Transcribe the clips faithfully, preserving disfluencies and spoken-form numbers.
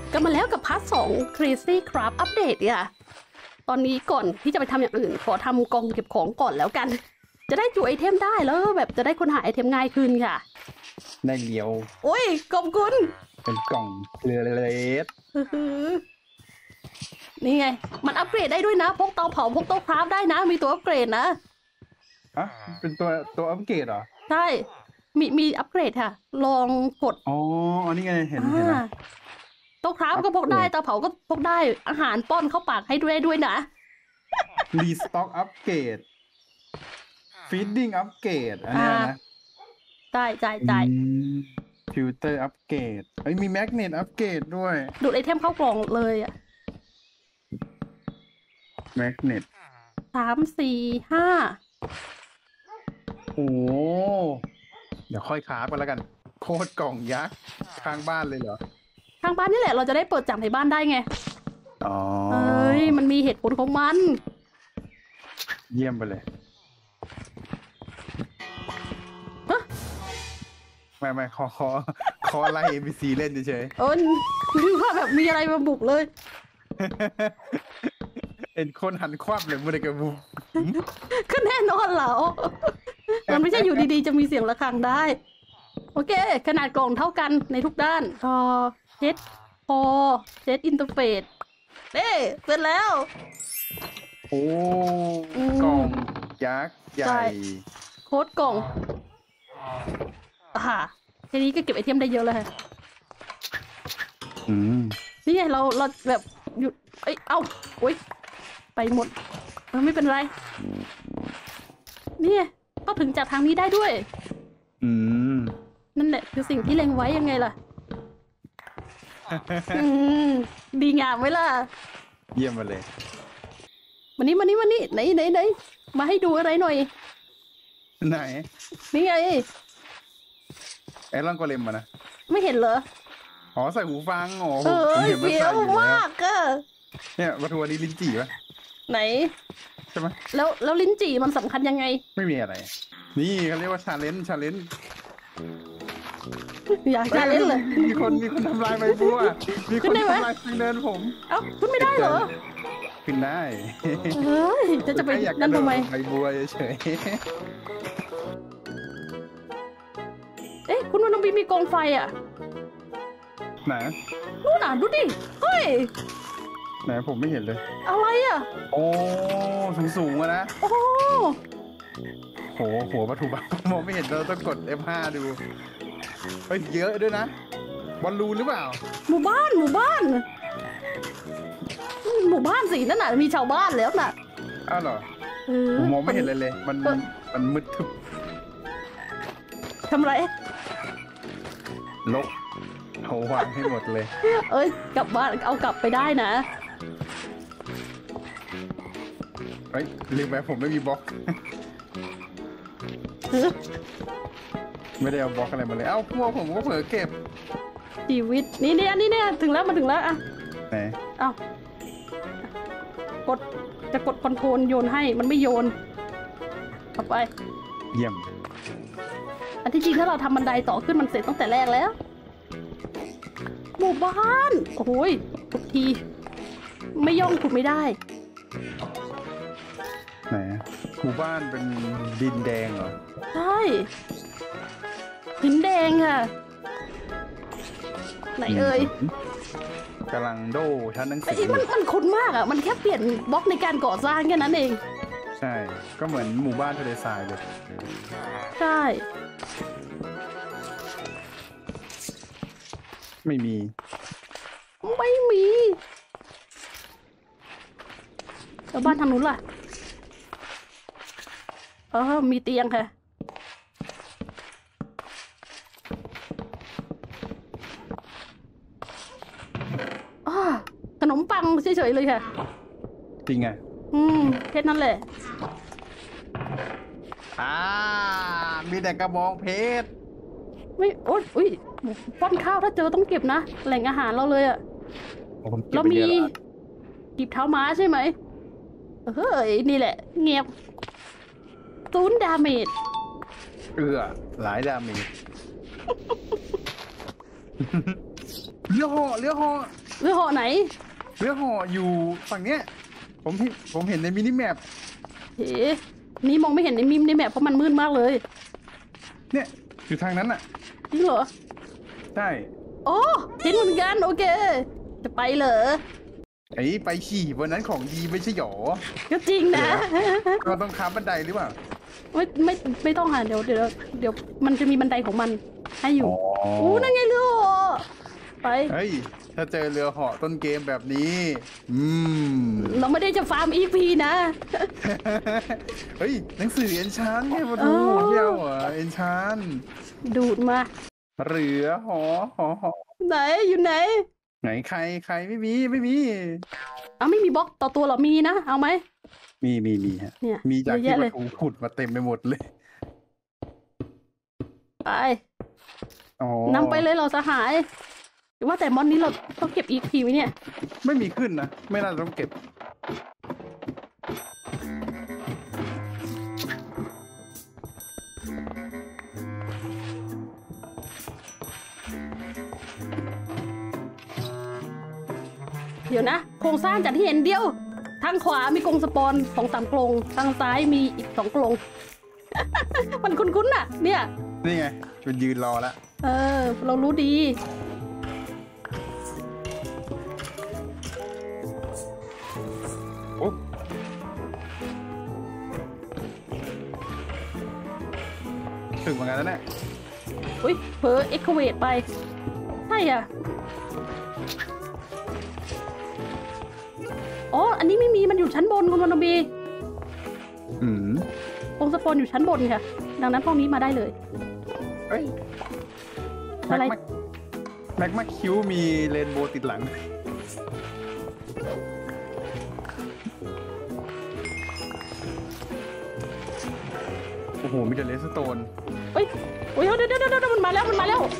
กันมาแล้วกับพาร์ทสอง Crazy Craft อัปเดตเนี่ยตอนนี้ก่อนที่จะไปทำอย่างอื่นขอทำกล่องเก็บของก่อนแล้วกันจะได้จุไอเทมได้แล้วแบบจะได้ค้นหาไอเทมง่ายขึ้นค่ะได้เดียวโอ้ยขอบคุณเป็นกล่องเรือเลสนี่ไงมันอัปเกรดได้ด้วยนะพกเตาเผาพกเตาคราฟได้นะมีตัวอัปเกรดนะอ่ะเป็นตัวตัวอัปเกรดเหรอใช่มีมีอัปเกรดค่ะลองกดอ๋ออันนี้ไงเห็นเห็นนะเตาคราฟก็พกได้เตาเผาก็พกได้อาหารป้อนเข้าปากให้ด้วยด้วยนะรีสต็อกอัปเกรดฟีดดิ้งอัปเกรดอันนี้นะได้ได้ได้ฟิลเตอร์อัปเกรดเอ้ยมีแมกเนตอัปเกรดด้วยดูดไอเทมเข้ากล่องเลยอะแมกเนตสามสี่ห้าโอ้เดี๋ยวค่อยคราฟกันแล้วกันโคตรกล่องยักษ์ข้างบ้านเลยเหรอข้างบ้านนี่แหละเราจะได้เปิดจับในบ้านได้ไงอ๋อเอ้ยมันมีเหตุผลของมันเยี่ยมไปเลยไม่ไม่ขอขอขอไล่ เอ็น พี ซี เล่นเฉยๆเออคือว่าแบบมีอะไรมาบุกเลยเอ็นคนหันควับเลยมันเลยกระบุกก็แน่นอนเหรอมันไม่ใช่อยู่ดีๆจะมีเสียงระฆังได้โอเคขนาดกล่องเท่ากันในทุกด้านพอเซตพอเซตอินเทอร์เฟซเด้เสร็จแล้วโอ้กล่องยักษ์ใหญ่โค้ดกล่องอ่าทีนี้ก็เก็บไอเทมได้เยอะเลยค่ะอืมนี่ไงเราเราแบบหยุดเอ้ยเอ้าโอ๊ยไปหมดเออไม่เป็นไรนี่ก็ถึงจากทางนี้ได้ด้วยอืมนั่นแหละคือสิ่งที่เล็งไว้ยังไงล่ะอืมดีงามไว้ล่ะเยี่ยมมาเลยวันนี้วันนี้วันนี้ไหนไหนไหนมาให้ดูอะไรหน่อยไหนนี่ไงไอ้ร่างโกเลมมานะไม่เห็นเหรออ๋อใส่หูฟังอ๋อเออเสียวมากก็เนี่ยวัตถุอันนี้ลิ้นจี่ปะไหนใช่ไหมแล้วแล้วลิ้นจี่มันสำคัญยังไงไม่มีอะไรนี่เขาเรียกว่าชาเลนจ์ชาเลนจ์อยากชาเลนจ์เลยมีคนมีคนทำลายใบบัวมีคนทำลายทางเดินผมเอ้าขึ้นไม่ได้เหรอขึ้นได้เฮ้ยจะจะไปนั่นทำไมใบบัวเฉยเอ๊ะคุณวันน้องบีมีกองไฟอ่ะไหนนู่นน่ะดูดิเฮ้ยไหนผมไม่เห็นเลยอะไรอ่ะโอ้สูงสูงอะนะโอ้โหหัววัตถุบ้ามองไม่เห็นเราต้องกด เอฟ ห้า ดูเฮ้ยเยอะด้วยนะบอลลูนหรือเปล่าหมู่บ้านหมู่บ้านหมู่บ้านสินั่นน่ะมีชาวบ้านแล้วน่ะอ้าวเหรอผมมองไม่เห็นเลยเลยมันมันมืดทึบทำไรลบเอาวางให้หมดเลยเอ้ยกลับบ้านเอากลับไปได้นะเฮ้ยลืมไปผมไม่มีบล็อกไม่ได้เอาบล็อกอะไรมาเลยเอ้าพวกผมก็เผลอเก็บชีวิตนี่เนี่ยนี่เนี่ยถึงแล้วมาถึงแล้วอ่ะไหนเอ้ากดจะกดคอนโทรลโยนให้มันไม่โยนเอาไปเยี่ยมอันที่จริงถ้าเราทำบันไดต่อขึ้นมันเสร็จตั้งแต่แรกแล้วหมู่บ้านโอ้ยทุกทีไม่ย่องขุดไม่ได้ไหนหมู่บ้านเป็นดินแดงเหรอใช่หินแดงค่ะไหนเอ่ยกำลังโดชั้นหนังสือมันมันคุ้นมากอ่ะมันแค่เปลี่ยนบล็อกในการก่อสร้างแค่นั้นเองใช่ก็เหมือนหมู่บ้านทะเลทรายเลยใช่ไม่มีไม่มีแล้วบ้านทางนู้นล่ะเออมีเตียงค่ะอ๋อขนมปังเฉยๆเลยค่ะจริงไงอืมแค่นั้นแหละอ่ามีแต่กระบองเพชรไม่โอ๊ยอุ้ยป้อนข้าวถ้าเจอต้องเก็บนะแหล่งอาหารเราเลยอะเรามีกีบเท้าม้าใช่ไหมเฮ้ยนี่แหละเงียบศูนย์ดาเมจเออหลายดาเมจ เลี้ยวหอเลี้ยวหอเรือเหาะไหนเรือห่ออยู่ฝั่งเนี้ยผมเห็นผมเห็นในมินิแมปเฮ้นี่มองไม่เห็นในมิมในแมปเพราะมันมืดมากเลยเนี่ยอยู่ทางนั้นอ่ะจริงเหรอใช่โอ้เห็นเหมือนกันโอเคจะไปเหรอไอ้ไปขี่วันนั้นของดีไม่ใช่หรอก็จริงนะเราต้องค้าบันไดหรือเปล่าไม่ไม่ไม่ต้องค่ะเดี๋ยวเดี๋ยวเดี๋ยวมันจะมีบันไดของมันให้อยู่โอ้นั่นไงเรือไปเฮ้ยถ้าเจอเรือเหาะต้นเกมแบบนี้อืมเราไม่ได้จะฟาร์มอีพีนะเฮ้ยหนังสือเอ็นชานไงมาดูเที่ยวอ่ะเอ็นชานดูดมาเรือหอหอหอไหนอยู่ไหนไหนใครใครไม่มีไม่มีอ้าวไม่มีบล็อกต่อตัวหรอมีนะเอาไหมมีมีมีฮะมีจากที่ประตูขุดมาเต็มไปหมดเลยไปนำไปเลยเราสหายว่าแต่มอนนี้เราต้องเก็บอีกทีไหมเนี่ยไม่มีขึ้นนะไม่น่าต้องเก็บเดี๋ยวนะโครงสร้างจากที่เห็นเดียวทางขวามีกรงสปอนสองสามกรงทางซ้ายมีอีกสองกรงมันคุ้นๆน่ะเนี่ยนี่ไงมันยืนรอแล้วเออเรารู้ดีโอ้ถึงเหมือนกันแล้วเนี่ยอุ้ยเผลอเอ็กซ์เวทไปใช่อ่ะอ๋ออันนี้ไม่มีมันอยู่ชั้นบนคุณวันนบีอืมกรงสปอนอยู่ชั้นบนค่ะดังนั้นห้องนี้มาได้เลยเฮ้ยอะไรแม็กมาคิวมีเรนโบว์ติดหลังโอ้โหมีแต่เลสโตนเฮ้ยโอ้ยเดี๋ยวเดี๋ยวเดี๋ยวมันมาแล้วมันมาแล้ว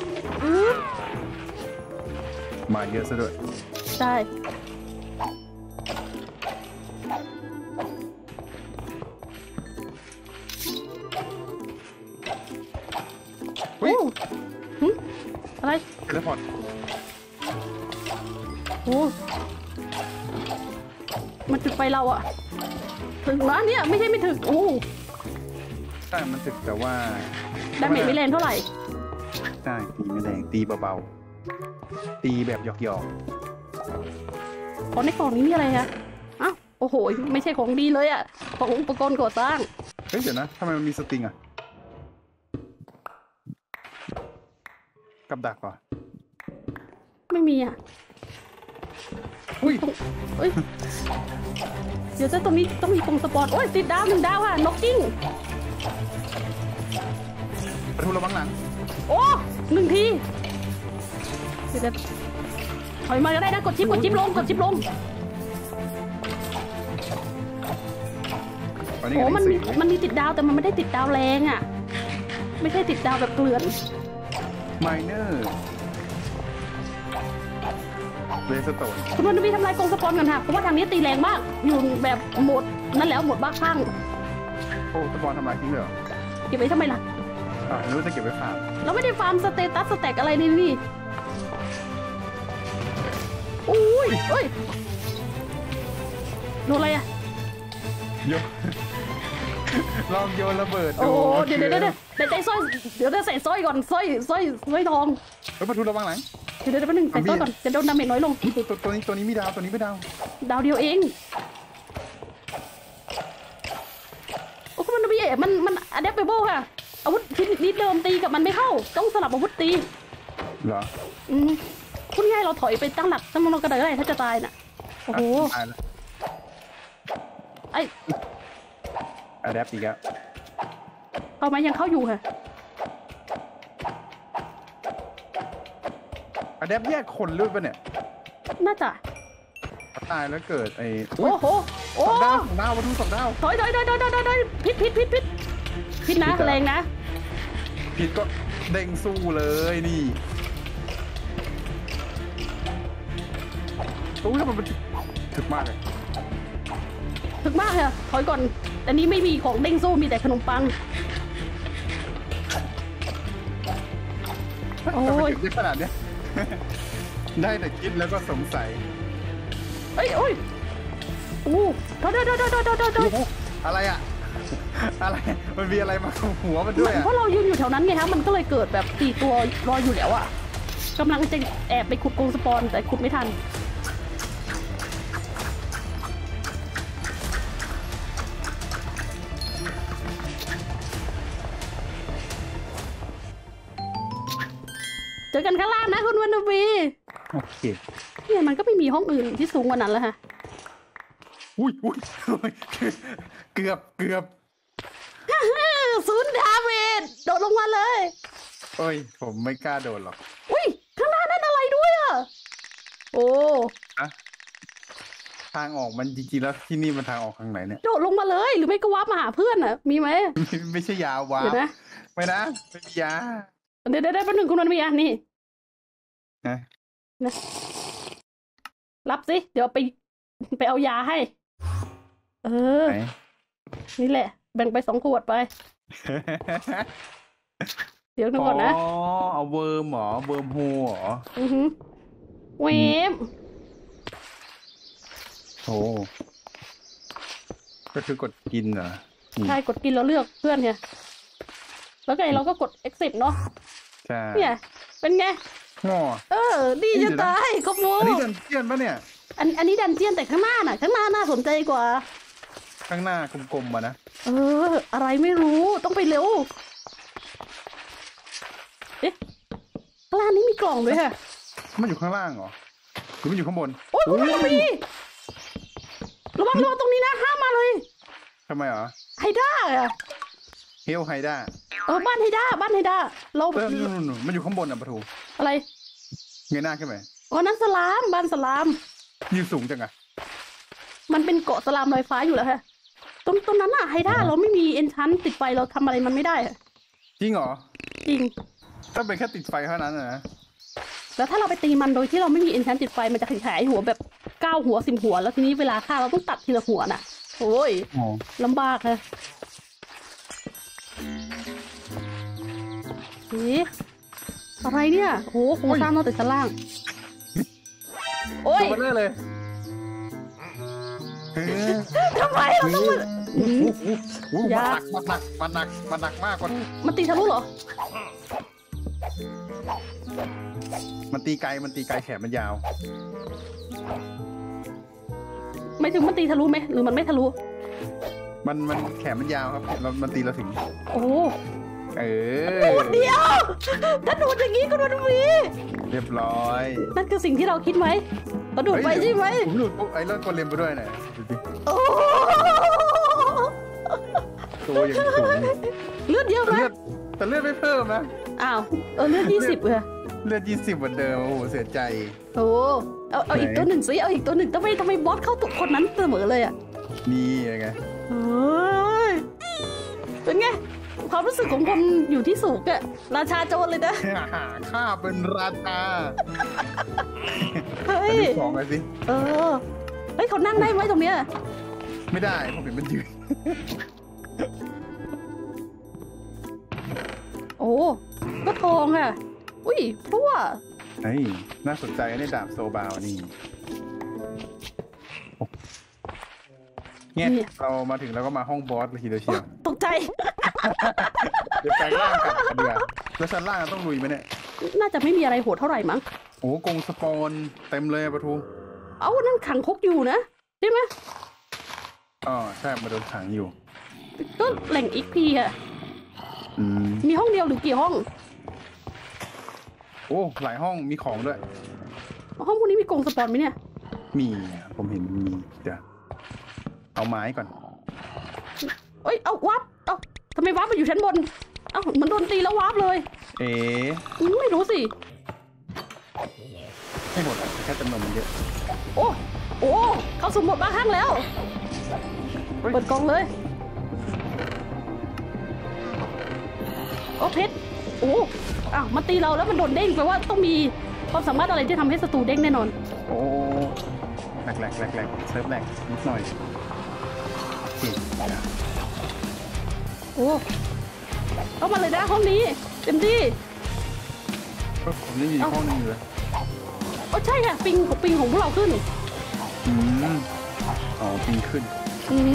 มาเยอะซะด้วยใช่เฮ้ยอะไรเทเลพอร์ตโอ้มันจุดไฟเราอะถึงแล้วเนี่ยไม่ใช่ไม่ถึงโอ้ใช่มันถึงแต่ว่าดาเมจไม่แรงเท่าไหร่ใช่ตีไม่แรงตีเบาๆตีแบบหยอกๆของในกล่องนี้มีอะไรคะอ้าวโอ้โหไม่ใช่ของดีเลยอะของอุปกรณ์ก่อสร้างเฮ้ยเดี๋ยวนะทำไมมันมีสติงอะกับดักเหรอไม่มีอ่ะอุ้ยเฮ้ยเดี๋ยวจะตรงนี้ต้องมีกรงสปอร์ตโอ้ยติดดาวหนึ่งดาวค่ะนกกิ้งประตูระวังหลังโอ้หนึ่งทีเดี๋ยวถอยมาก็ได้นะกดชิปกดชิปลงกดชิปลงโอ้มันมีมันมีติดดาวแต่มันไม่ได้ติดดาวแรงอ่ะไม่ใช่ติดดาวแบบเกลื่อนไมเนอร์เลสโตนคุณวันนี้ทำลายกรงสปอนกันค่ะเพราะว่าทางนี้ตีแรงมากอยู่แบบหมดนั่นแล้วหมดบ้าข้างโอ้สปอนทำลายทิ้งเลยเหรอเก็บไว้ทำไมล่ะอ่ารู้จะเก็บไว้ฟาร์มเราไม่ได้ฟาร์มสเตตัสสแต็กอะไรนี่นี่อุ้ยเฮ้ยโดนอะไรอะโยนลองโยนระเบิดโอ้เดี๋ยวเดี๋ยวเดี๋ยวเดี๋ยวใส่สร้อยเดี๋ยวจะใส่สร้อยก่อนสร้อยสร้อยสร้อยทองเฮ้ยประตูระวังหลังเดี๋ยวเดี๋ยวแป๊บนึงใส่สร้อยก่อนจะโดนดาเมจน้อยลงตัวตัวนี้ตัวนี้มีดาวตัวนี้ไม่ดาวดาวเดียวเองโอ้มันไม่ใช่มันมันอะแดปเปเบิลค่ะอาวุธชิ้นนี้เดิมตีกับมันไม่เข้าต้องสลับอาวุธตีเหรออืมคุณง่ายเราถอยไปตั้งหลักตั้งมันกระไดได้ถ้าจะตายน่ะโอ้โหไออะแดปอีกแล้วเอาไหมยังเข้าอยู่ค่ะอะแดปแยกคนหรือเปล่าเนี่ยน่าจะตายแล้วเกิดไอ้โอ้โหโอ้ดาวดาวมาดูสองดาวถอยถอยถอยถอยถอยถอยพิษพิษพิษพิษพิษนะแรงนะพิษก็เด้งสู้เลยนี่โอ้ยมันถึกมากเลยถึกมากเลยถอยก่อนแต่นี้ไม่มีของเด้งสู้มีแต่ขนมปังโอ้ยขนาดเนี้ยได้แต่คิดแล้วก็สงสัยเอ้ยโอ้ยอู้เดี๋ยวเดี๋ยวเดี๋ยวเดี๋ยวเดี๋ยวเดี๋ยวอะไรอะอะไรมันมีอะไรมาของหัวมันด้วยอะเพราะเรายืนอยู่แถวนั้นไงครับมันก็เลยเกิดแบบตีตัวรออยู่แล้วอะกำลังจะแอบไปขุดกรงสปอนแต่ขุดไม่ทันเจอกันข้างล่างนะคุณวันนวีโอเคเนี่ยมันก็ไม่มีห้องอื่นที่สูงกว่านั้นแล้วฮะอุ้ยอุ้ยเกือบเกือบศูนย์ดาเมจโดดลงมาเลยเอ้ยผมไม่กล้าโดดหรอกอุ้ยข้างหน้านั่นอะไรด้วยอ่ะโอ้อะทางออกมันจริงๆแล้วที่นี่มันทางออกทางไหนเนี่ยโดดลงมาเลยหรือไม่ก็วาร์ปมาหาเพื่อนอ่ะมีไหมไม่ใช่ยาวาร์ปไม่นะไม่มียาเดี๋ยวเดี๋ยวแป๊บนึงคุณวันมีอ่ะนี่นะนะรับสิเดี๋ยวไปไปเอายาให้เออนี่แหละแบ่งไปสองขวดไปเดี๋ยวนึงก่อนนะอ๋อเอาเวิร์มหรอเวิร์มโฮหรออือฮึเวฟโอ้ก็คือกดกินเหรอใช่กดกินแล้วเลือกเพื่อนเนี่ยแล้วไงเราก็กด exit เนาะใช่เนี่ยเป็นไงงอเออดีจะตายก็โมอันนี้ดันเจียนปะเนี่ยอันอันนี้ดันเจียนแต่ข้างหน้าน่ะข้างหน้าน่าสนใจกว่าข้างหน้ากลมๆมานะเอออะไรไม่รู้ต้องไปเร็วเอ๊ะข้างล่างนี้มีกล่องด้วยค่ะมันอยู่ข้างล่างเหรอหรือมันอยู่ข้างบนโอ้ยคุณไม่มีระวังระวังตรงนี้นะห้ามมาเลยทำไมเหรอไฮด้าอะเฮลไฮด้าเออบ้านไฮด้าบ้านไฮด้าเราเออมันอยู่ข้างบนอ่ะปะทูอะไรเงยหน้าขึ้นไปอ๋อนั่นสลามบ้านสลามยืนสูงจังอะมันเป็นเกาะสลามลอยฟ้าอยู่แล้วฮะตรงตรงนั้นอะไฮด้าเราไม่มีเอนชันติดไฟเราทำอะไรมันไม่ได้จริงเหรอจริงถ้าเป็นแค่ติดไฟเท่านั้นนะแล้วถ้าเราไปตีมันโดยที่เราไม่มีเอนชันติดไฟมันจะขยายหัวแบบเก้าหัวสิบหัวแล้วทีนี้เวลาฆ่าเราต้องตัดทีละหัวน่ะโอ้ยลำบากเลยเอ๊ะอะไรเนี่ยโอ้โหสร้างเราแต่ชั้นล่างโอ้ยมาเลยเลยทำไมเราต้องมามันหนักมันหนักมันหนักมันหนักมากกว่ามันตีทะลุเหรอมันตีไกลมันตีไกลแขนมันยาวไม่ถึงมันตีทะลุไหมหรือมันไม่ทะลุมันมันแขนมันยาวครับแล้วมันตีเราถึงโอ้เออดูดเดียวถ้าดูดอย่างนี้ก็ดูดมีเรียบร้อยนั่นคือสิ่งที่เราคิดไหมเราดูดไปใช่ไหมผมดูดปุ๊บไอ้เลือดตัวเล็มไปด้วยหน่อยดูดิตัวยังสูงเลือดเยอะไหมแต่เลือดไม่เพิ่มนะอ้าวเออเลือดยี่สิบเลยเลือดยี่สิบเหมือนเดิมโอ้โหเสียใจโอ้เอาเอาอีกตัวหนึ่งสิเอาอีกตัวหนึ่งทำไมทำไมบอสเข้าตัวคนนั้นเสมอเลยอ่ะนี่ไงเฮ้ยเป็นไงความรู้สึกของคนอยู่ที่สูงอะราชาโจรเลยนะข้าเป็นราชาเฮ้ยของอะไรสิเออเฮ้ยเขานั่งได้ไหมตรงเนี้ยไม่ได้ผมเห็นมันยืนโอ้ก็ทองอะอุ้ยพลั่วเฮ้ยน่าสนใจในดาบโซบาวนี่เนี่ยเรามาถึงแล้วก็มาห้องบอสเลยทีเดียวเชียวตกใจเดี๋ยวแปลงร่างกันเดี๋ยวแล้วชั้นล่างต้องลุยไหมเนี่ยน่าจะไม่มีอะไรโหดเท่าไหร่มั้งโอ้กงสปอนเต็มเลยปะทูเอานั่นขังคุกอยู่นะใช่ไหมอ๋อใช่มาโดนขังอยู่ก็แหล่งอีกพีอะมีห้องเดียวหรือกี่ห้องโอ้หลายห้องมีของด้วยห้องพวกนี้มีกงสปอนไหมเนี่ยมีผมเห็นมีเดี๋ยวเอาไม้ก่อนเอ้ยเอาวับเอาทำไมวับมาอยู่ชั้นบนเอ้ามันโดนตีแล้ววับเลยเอ๊ะไม่รู้สิไม่หมดแค่จำนวนมันเยอะโอ้โอ้เข้าสมบทบ้าข้างแล้วเปิดกล่องเลยโอ้เพชรโอ้อ้าวมาตีเราแล้วมันโดนเด้งแปลว่าต้องมีความสามารถอะไรที่ทำให้ศัตรูเด้งแน่นอนโอ้แหลกแหลกแหลกแหลกเซิร์ฟแหลกนิดหน่อยโอ้เข้ามาเลยนะห้องนี้เต็มที่ผมนี่อยู่ห้องนึงอยู่เลยโอ้ใช่ค่ะปิงของปิงของพวกเราขึ้นอืมอ๋อปีขึ้นอืม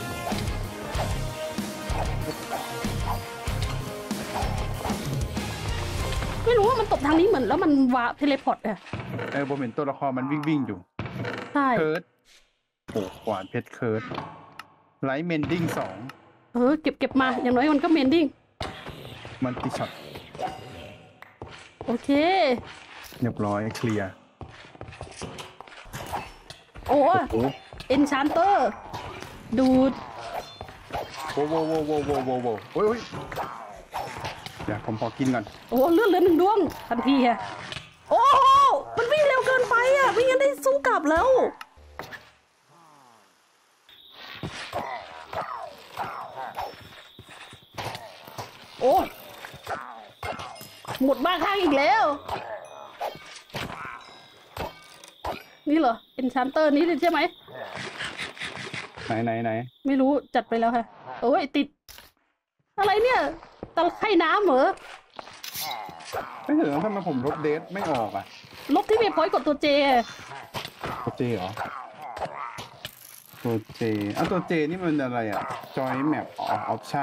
ไม่รู้ว่ามันตบทางนี้เหมือนแล้วมันวาร์ปเทเลพอร์ตอะเออผมเห็นตัวละครมันวิ่งวิ่งอยู่ใช่เคิร์ดโอ้ขวานเพชรเคิร์ดไลท์เมนดิ้งสองเออเก็บเก็บมาอย่างน้อยมันก็เมนดิ้งมันติช็อตโอเคเรียบร้อยเคลียร์โอ้โอ้เอนชานเตอร์ดูดโหโว้โว้โว้โว้โว้โว้โอ้ยโอ้ยเดี๋ยวผมพอกินก่อนโอ้เลือดเหลือหนึ่งดวงทันทีอะโอ้โหมันวิ่งเร็วเกินไปอะไม่งั้นได้สู้กลับแล้วโอ้หมดบ้าข้างอีกแล้วนี่เหรอเอนชานเตอร์นี้ใช่ไหมไหนไหนไหนไม่รู้จัดไปแล้วค่ะโอ้ยติด อะไรเนี่ยตะไคร่น้ำเหรอไม่เห็นแล้วทำไมผมลบเดทไม่ออกอ่ะลบที่เมย์พอยต์กดตัวเจตัวเจเหรอตัวเจอ้าวตัวเจนี่มันอะไรอ่ะ join map option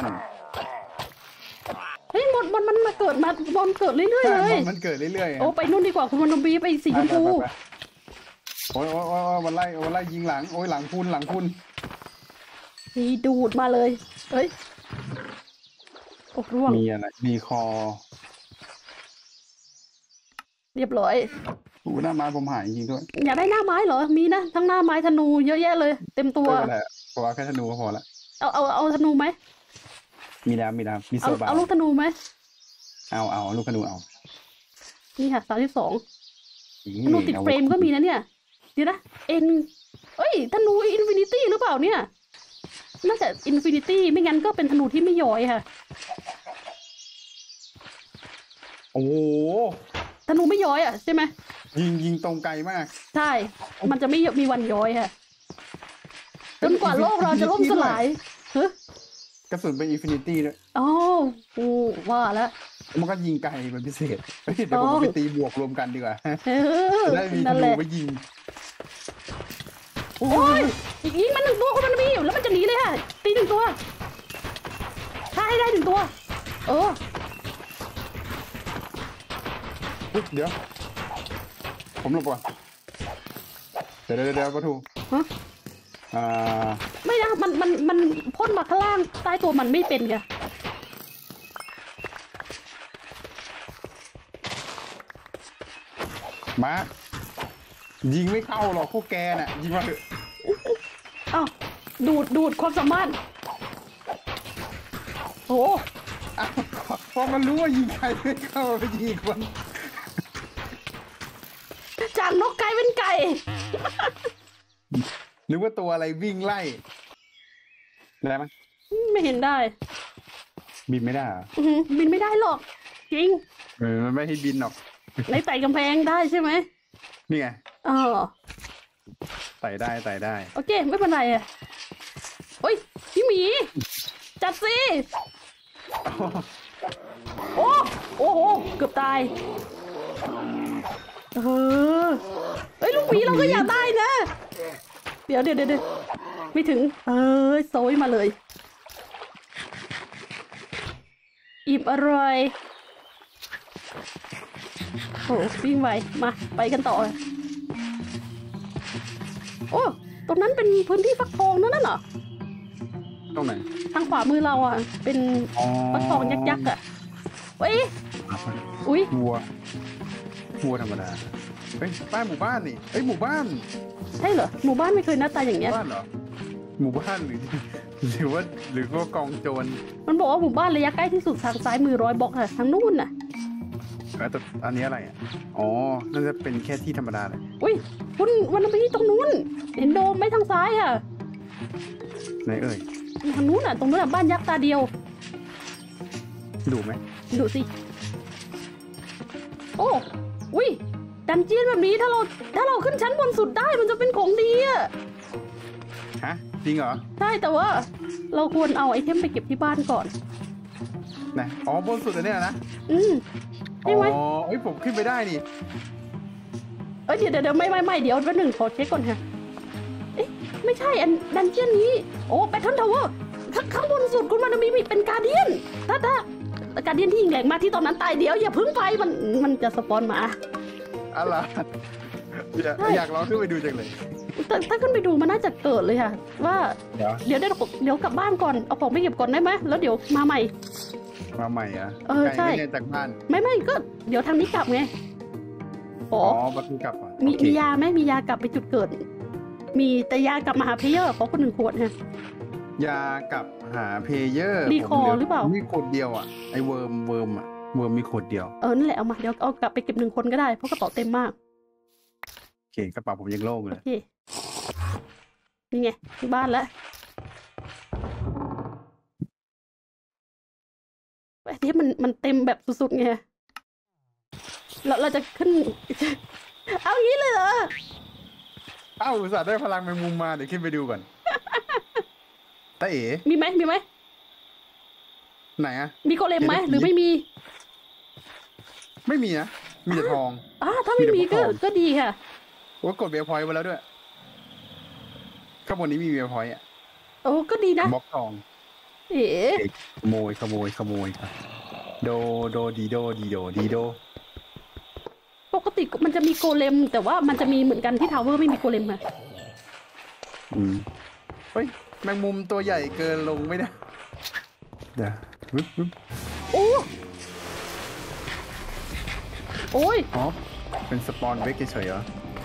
เฮ้ยมอนมอนมันมาเกิดมาบอลเกิดเรื่อยๆใช่เลยมันเกิดเรื่อยๆโอ้ไปนู่นดีกว่าคุณวันนบีไปสีชมพูไปไปไปโอ้ยโอ้ยโอ้ยโอ้ยวันไล่วันไล่ยิงหลัง โอ้ยหลังคุณหลังคุณนี่ดูดมาเลยเฮ้ยโอ้ร่วงมีอะไร มีคอเรียบร้อยหูหน้าไม้ผมหายจริงๆด้วยอยากได้หน้าไม้เหรอมีนะทั้งหน้าไม้ธนูเยอะแยะเลย เต็มตัวไม่เป็นไรเพราะว่าแค่ธนูก็พอละเอาเอาเอาธนูไหมมีดามมีดามมีโซเอาบาเอาลูกธนูไหมเอาเอาลูกธนูเอานี่ค่ะสามสิบสองอีธนูติดอาเฟรมก็มีนะเนี่ยเดี๋ยวนะเอ็นเอ้ยธนูอินฟินิตี้หรือเปล่าเนี่ยน่าจะอินฟินิตี้ไม่งั้นก็เป็นธนูที่ไม่ย้อยค่ะโอ้โหธนูไม่ย้อยอ่ะใช่ไหมยิงยิงตรงไกลมากใช่ มันจะไม่มีวันย้อยค่ะจนกว่าโลกเราจะล่มสลายเฮ้ยกระสุนเป็นอินฟินิตี้ด้วยอ๋อโอ้ว่าแล้วมันก็ยิงไกลเป็นพิเศษเฮ้ยเดี๋ยวผมต้องไปตีบวกรวมกันดีกว่าเออจะได้มีธนั่นแหนูละไว้ยิงโอ้ยอีกยิงมันหนึ่งตัวคนมันมีอยู่แล้วมันจะหนีเลยค่ะตีหนึ่งตัวถ้าให้ได้หนึ่งตัวเอออุ๊ยเดี๋ยว ผมหลบก่อนเดี๋ยวเดี๋ยวเดี๋ยวประตูฮะอ่าไม่นะมันมันมันพ่นมาข้างล่างใต้ตัวมันไม่เป็นไงมายิงไม่เข้าหรอกพวกแกน่ะยิงมาเถอะอ้าวดูดดูดความสามารถโอ้อ้าวพอมันรู้ว่ายิงใครไม่เข้าไปยิงคนจากนกกลายเป็นไก่หรือว่าตัวอะไรวิ่งไล่ได้ไหมไม่เห็นได้บินไม่ได้เหรออื้อหือบินไม่ได้หรอก จริงเออมันไม่ให้บินหรอกในไต่กำแพงได้ใช่ไหมนี่ไงอ๋อไต่ได้ไต่ได้โอเค ไม่เป็นไรอ่ะโอ้ยพี่หมี จัดสิ โอ้โอ้โหเกือบตายเออเอ้ยลูกหมีเราก็อยากได้นะ เดี๋ยวเดี๋ยวเดี๋ยวไม่ถึง เออโซยมาเลย อิ่มอร่อยโอ้วิ่งไวมาไปกันต่อ โอ้ตรงนั้นเป็นพื้นที่ฟักทองนั่นน่ะเหรอตรงไหนทางขวามือเราอ่ะ เป็นอ๋อฟักทองยักษ์ๆอ่ะเว้ยอุ้ยวัววัวธรรมดาเฮ้ยป้ายหมู่บ้านนี่เฮ้ยหมู่บ้านใช่เหรอหมู่บ้านไม่เคยหน้าตาอย่างหเงี้ยมู่บ้านเหรอหมู่บ้านหรือ หรือว่าหรือว่ากองโจรมันบอกว่าหมู่บ้านระยะใกล้ที่สุดทางซ้ายมือร้อยบล็อกค่ะทางนู่นน่ะแล้วแต่อันนี้อะไรอ่ะอ๋อน่าจะเป็นแค่ที่ธรรมดาเลยอุ้ยคุณวันนั้นไปที่ตรงนู้น เห็นโดมไหมทางซ้ายอ่ะไหนเอ่ยทางนู้นอ่ะตรงนู้นอ่ะบ้านยักษ์ตาเดียวดูไหมดูสิโอ้อุ้ยดันเจียนแบบนี้ถ้าเราถ้าเราขึ้นชั้นบนสุดได้มันจะเป็นของดีอ่ะฮะจริงเหรอใช่แต่ว่าเราควรเอาไอเทมไปเก็บที่บ้านก่อนนะอ๋อบนสุดอันเนี้ยนะอืมอ๋ใช่ไหมอเอ้ยผมขึ้นไปได้นี่เอ้ยยเดี๋ยวเดี๋ยวไม่ไม่ไม่เดี๋ยวแป๊บหนึ่งขอเช็คก่อนค่ะเอ๊ะไม่ใช่อันดันเจียนนี้โอ้แบทเทิลทาวเวอร์ข้างบนสุดคุณมันมีเป็นการเดียนถ้าถ้าการเดียนที่ยิงแหลกมาที่ตอนนั้นตายเดี๋ยวอย่าพึ่งไปมันมันจะสปอนมาอะไรอยากอยากลองขึ้นไปดูจังเลยแต่ถ้าขึ้นไปดูมันน่าจะเกิดเลยค่ะว่าเดี๋ยวเดี๋ยวเดี๋ยวกลับบ้านก่อนเอาของไปเก็บก่อนได้ไหมแล้วเดี๋ยวมาใหม่มาใหม่อ่ะเออใช่จากบ้านไม่ไม่ก็เดี๋ยวทางนี้กลับไงอ๋อประตูกลับมีมียาไหมมียากลับไปจุดเกิดมีแต่ยากลับมาหาเพลเยอร์ขอคนหนึ่งขวดฮะยากลับหาเพลเยอร์รีคอร์หรือเปล่ามีขวดเดียวอ่ะไอเวิร์มเวิร์มอ่ะเวิร์มมีขวดเดียวเออนั่นแหละเอามาเดี๋ยวเอากลับไปเก็บหนึ่งคนก็ได้เพราะกระเป๋าเต็มมากโอเคกระเป๋าผมยังโล่งเลยนี่ไงที่บ้านแล้วไอ้ที่มันมันเต็มแบบสุดๆไงเราเราจะขึ้นเอางี้เลยเหรอเอ้าอุตส่าห์ได้พลังแมงมุมมาเดี๋ยวขึ้นไปดูก่อนตาเอ๋มีไหมมีไหมไหนอะมีโกเลมไหมหรือไม่มีไม่มีนะมีแต่ทองอ่าถ้าไม่มีก็ก็ดีค่ะว่ากดเบียร์พอยต์ไว้แล้วด้วยข้างบนนี้มีเบียร์พอยต์อ่ะโอ้ก็ดีนะบล็อกทองเอ๋ขโมยขโมยขโมยโดโดดีโดดีโดดีโดปกติมันจะมีโกเลมแต่ว่ามันจะมีเหมือนกันที่ทาวเวอร์ไม่มีโกเลมค่ะอืมเฮ้ยแมงมุมตัวใหญ่เกินลงไม่ได้เดี๋ยวโอ้โอ้ยอ๋อเป็นสปอนเวกเฉยเหรอ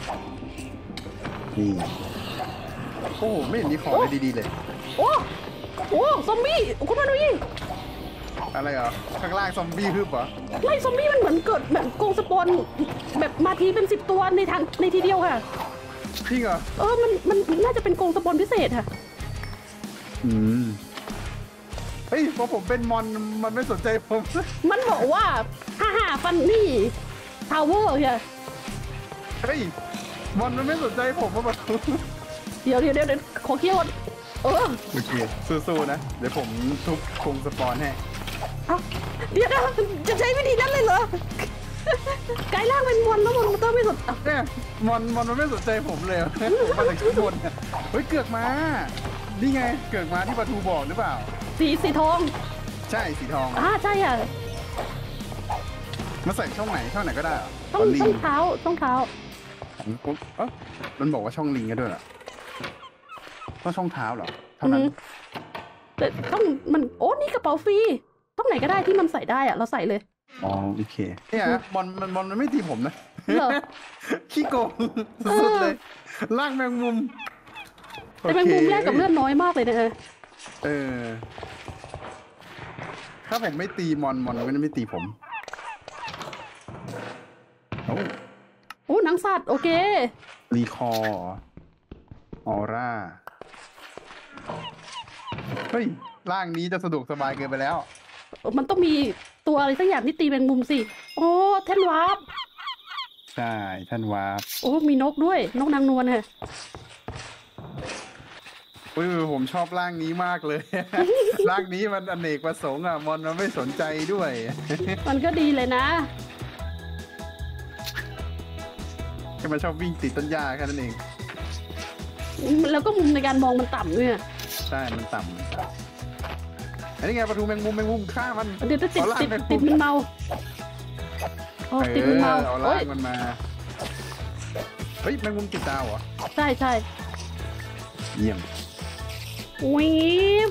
นี่โอ้ไม่เห็นมีของอะไรดีๆเลยโอ้โอ้ซอมบี้คุณมาดูยี่อะไรเหรอข้างล่างซอมบี้ฮึบเหรอไล่ซอมบี้มันเหมือนเกิดแบบโกงสปอนแบบมาทีเป็นสิบตัวในทางในทีเดียวค่ะจริงเหรอเออมันมันน่าจะเป็นโกงสปอนพิเศษค่ะอืมเฮ้ยพอผมเป็นมอนมันไม่สนใจผมมันบอกว่าฮ่าฮ่าฟันนี่ทาวเวอร์ค่ะเฮ้ยมอนมันไม่สนใจผมว่าแบบเดี๋ยวเดี๋ยวเดี๋ยวขอเคี่ยวเออโอเคสู้ๆนะเดี๋ยวผมทุบคงสปอนให้เดี๋ยวนะจะใช้วิธีนั้นเลยเหรอกลายร่างเป็นมอนแล้วมอนมันต้องไม่สนเนี่ยมอนมอนมันไม่สนใจผมเลยผมมาจากข้างบนเฮ้ยเกือกมานี่ไงเกือกมาที่ปลาทูบอกหรือเปล่าสีสีทองใช่สีทองอ่าใช่อ่ะมาใส่ช่องไหนช่องไหนก็ได้ต้องต้องเท้าต้องเท้าปุ๊บเออมันบอกว่าช่องลิงก็ด้วยเหรอก็ช่องเท้าเหรอเท่านั้นแต่ต้องมันโอ้นี่กระเป๋าฟรีช่องไหนก็ได้ที่มันใส่ได้อะเราใส่เลยอ๋อโอเคเนี่ยมอนมันมอนมันไม่ตีผมนะขี้โกงสุดเลยล่างแมงมุมแต่แมงมุมแรกกับเลือดน้อยมากเลยนะเออถ้าผมไม่ตีมอนมอนมันก็จะไม่ตีผมโอ้โอ้หนังสัตว์โอเครีคอร์ออร่าเฮ้ยร่างนี้จะสะดวกสบายเกินไปแล้วมันต้องมีตัวอะไรสักอย่างที่ตีแมงมุมสิโอ้แท่นวาร์ปใช่แท่นวาร์ปโอ้มีนกด้วยนกนางนวลค่ะอุ้ยผมชอบร่างนี้มากเลยร่างนี้มันอเนกประสงค์อ่ะมอนมันไม่สนใจด้วยมันก็ดีเลยนะแค่มันชอบวิ่งติดต้นหญ้าแค่นั้นเองแล้วก็มุมในการมองมันต่ำด้วยใช่มันต่ำอันนี้ไงปลาทูแมงมุมแมงมุมฆ่ามันเดี๋ยวจะติดติดติดมันเมาโอ้ติดมันเมาเอาล่างมันมาเฮ้ยแมงมุมติดดาวเหรอใช่ใช่เยี่ยมวิบ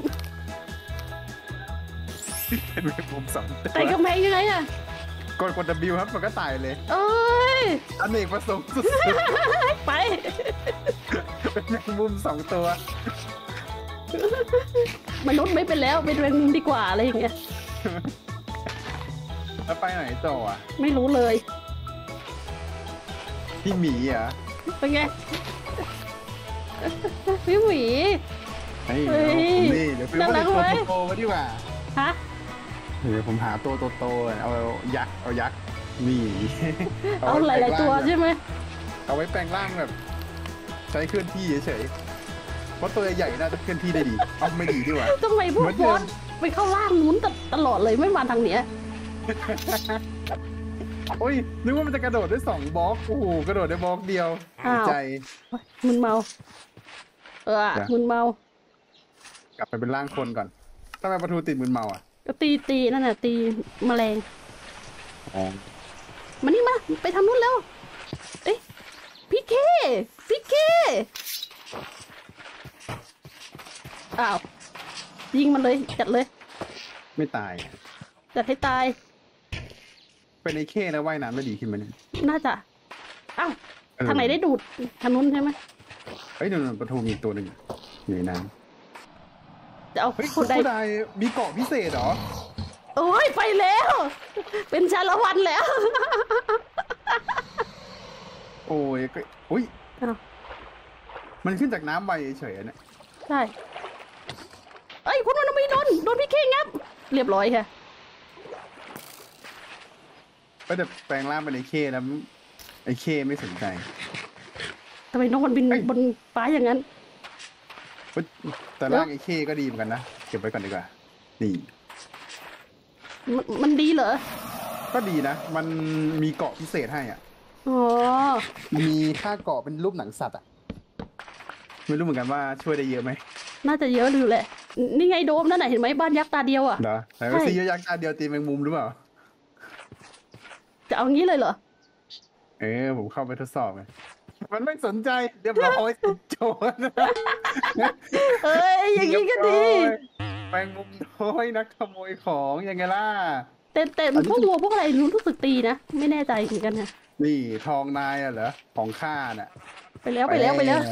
เป็นแมงมุมสองตัวไต่กำแพงยังไงอะกดกด W ครับมันก็ตายเลยเอ้ยอเนกประสงค์สุดๆไปเป็นแมงมุมสองตัวมนุษย์ไม่เป็นแล้วเป็นแมงมุมดีกว่าอะไรอย่างเงี้ยแล้วไปไหนต่ออ่ะไม่รู้เลยพี่หมีอ่ะเป็นไงพี่หมีเฮ้ยนี่เดี๋ยวไปว่าตัวโตมาดีกว่าฮะเดี๋ยวผมหาตัวโตๆเอายักษ์เอายักษ์นี่เอาหลายๆตัวใช่ไหมเอาไว้แปลงร่างแบบใช้เคลื่อนที่เฉยๆเพราะตัวใหญ่น่าจะเคลื่อนที่ได้ดีเอาไม่ดีดีกว่าทำไมพวกบอสไปเข้าล่างนู้นตลอดเลยไม่มาทางเนี้ยโอ้ยนึกว่ามันจะกระโดดได้สองบล็อกโอ้โหกระโดดได้บล็อกเดียวใจมึนเมาเออมึนเมากลับไปเป็นร่างคนก่อนทำไมประตูติดมึนเมาอ่ะก็ตีตีนั่นน่ะตีแมลงอ๋อมานี่มาไปทำนู้นแล้วเอ้ยพี่เคพี่เคอ้าวยิงมันเลยจัดเลยไม่ตายจัดให้ตายเป็นไอ้เข้แล้วว่ายน้ำไม่ดีขึ้นไหมเนี่ยน่าจะอ้าวทางไหนได้ดูดทางนู้นใช่ไหมเฮ้ยเดี๋ยวประตูมีตัวหนึ่งอยู่ในน้ำจะเอาคนใดมีเกาะพิเศษเหรอโอ้ยไปแล้วเป็นชาละวันแล้วโอ้ยก็อุ้ยมันขึ้นจากน้ำใบเฉยๆเนี่ยใช่เอ้ยคุณวันไม่โดนโดนพี่เข่งงับเรียบร้อยค่ะก็จะแปลงร่างเป็นไอ้เข้แล้วไอ้เข้ไม่สนใจทำไมน้องมันบินบนฟ้าอย่างนั้นแต่ร่างไอ้เข้ก็ดีเหมือนกันนะเก็บไว้ก่อนดีกว่านี่มันดีเหรอก็ดีนะมันมีเกาะพิเศษให้อ่ะอ๋อมีค่าเกาะเป็นรูปหนังสัตว์อ่ะไม่รู้เหมือนกันว่าช่วยได้เยอะไหมน่าจะเยอะอยู่แหละนี่ไงโดมนั่นไหนะเห็นไหมบ้านยักษ์ตาเดียวอ่ะเหรอไหนว่าซียักษ์ตาเดียวตีแมงมุมหรือเปล่าจะเอางี้เลยเหรอเออผมเข้าไปทดสอบไงมันไม่สนใจเรียบร้อยติดโจรเอ้ยอย่างนี้ก็ดีแมงมุมน้อยนักขโมยของยังไงล่ะแต่แต่พวกวัวพวกอะไรรู้สึกตีนะไม่แน่ใจเหมือนกันนะนี่ทองนายอะเหรอของข้าน่ะไปแล้วไปแล้วไปแล้ว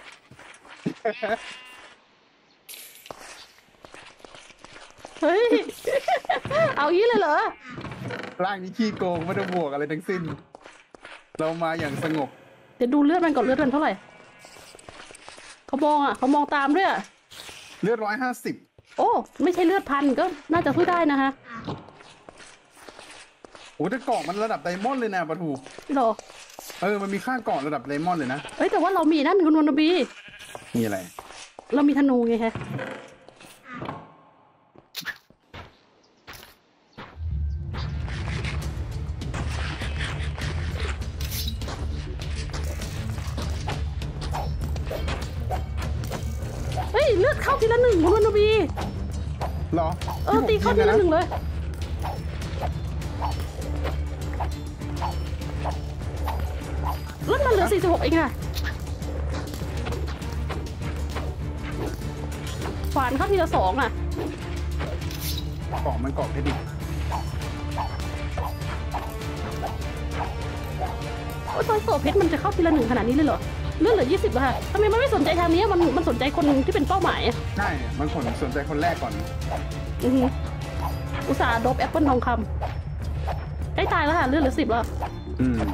เฮ้ยเอางี้เลยเหรอร่างนี้ขี้โกงไม่ต้องบวกอะไรทั้งสิ้นเรามาอย่างสงบเดี๋ยวดูเลือดมันก่อนเลือดมันเท่าไหร่เขามองอ่ะเขามองตามด้วยเลือดร้อยห้าสิบโอ้ไม่ใช่เลือดพันก็น่าจะสู้ได้นะฮะโอ้แต่เกาะมันระดับไดมอนด์เลยนะปะทูหรอเออมันมีค่าเกาะระดับไดมอนด์เลยนะเฮ้ยแต่ว่าเรามีนั่นคุณวันนบีมีอะไรเรามีธนูไงฮะเฮ้ยเลือดเข้าทีละหนึ่งคุณวันนบีหรอเออตีเข้าทีละหนึ่งเลยลดมาเหลือสี่สิบหกเองค่ะขวานเข้าทีละสองอ่ะเกาะมันเกาะให้ดิโอ้ยตอนโซเพชรมันจะเข้าทีละหนึ่งขนาดนี้เลยเหรอเลือดเหลือยี่สิบแล้วค่ะทำไมมันไม่สนใจทางนี้มันมันสนใจคนที่เป็นเป้าหมายอ่ะใช่มันคนสนใจคนแรกก่อนอืออุตส่าห์โดบแอปเปิลทองคำใกล้ตายแล้วค่ะเลือดเหลือสิบแล้วอืม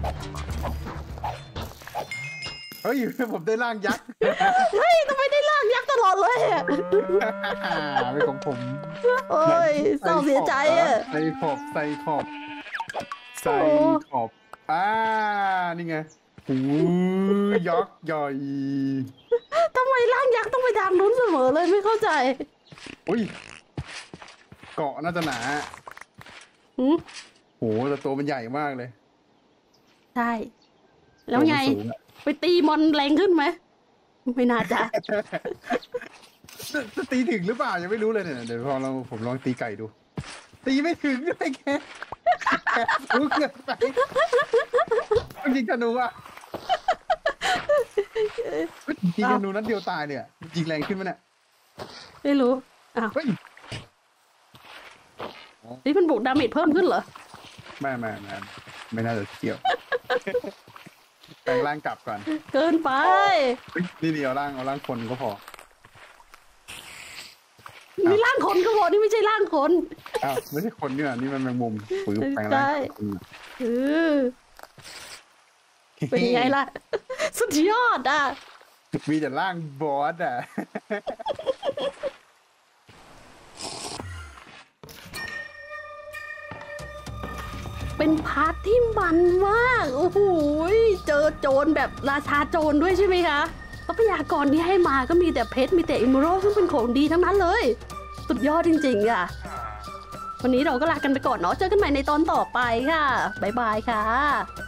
เฮ้ยผมได้ร่างยักษ์เฮ้ยทำไมได้ร่างยักษ์ตลอดเลยอ่ะไม่ของผมโอ้ยเศร้าเสียใจอ่ะใส่ขอบใส่ขอบใส่ขอบอ่านี่ไงโอ้ยยักษ์ใหญ่ทำไมร่างยักษ์ต้องไปทางนู้นเสมอเลยไม่เข้าใจอุ้ยเกาะน่าจะหนาหืมโหแต่ตัวมันใหญ่มากเลยใช่แล้วไงไปตีมอนแรงขึ้นไหมไม่น่าจะจะตีถึงหรือเปล่ายังไม่รู้เลยเนี่ยเดี๋ยวพอเราผมลองตีไก่ดูตีไม่ถึงด้วยแค่รู้เกินไปต้องยิงธนูอ่ะยิงธนูนัดเดียวตายเนี่ยยิงแรงขึ้นไหมเนี่ยไม่รู้อ้าวนี่มันบุกดาเมจเพิ่มขึ้นเหรอไม่ไม่ไม่ไม่น่าจะเกี่ยวแปลงร่างกลับก่อนเกินไปนี่เดียวร่างเอาร่างคนก็พอมีร่างคนก็พอนี่ไม่ใช่ร่างคนอ้าวไม่ใช่คนนี่นะนี่มันแมงมุมฝืนแปลงร่างเออเป็นไงล่ะสุดยอดอ่ะมีแต่ร่างบอสอ่ะเป็นพาร์ทที่มันมากโอ้โหเจอโจรแบบราชาโจรด้วยใช่ไหมคะทรัพยากรที่ให้มาก็มีแต่เพชรมีแต่อิมเมอรัลซึ่งเป็นของดีทั้งนั้นเลยสุดยอดจริงๆอ่ะวันนี้เราก็ลากันไปก่อนเนาะเจอกันใหม่ในตอนต่อไปค่ะบ๊ายบายค่ะ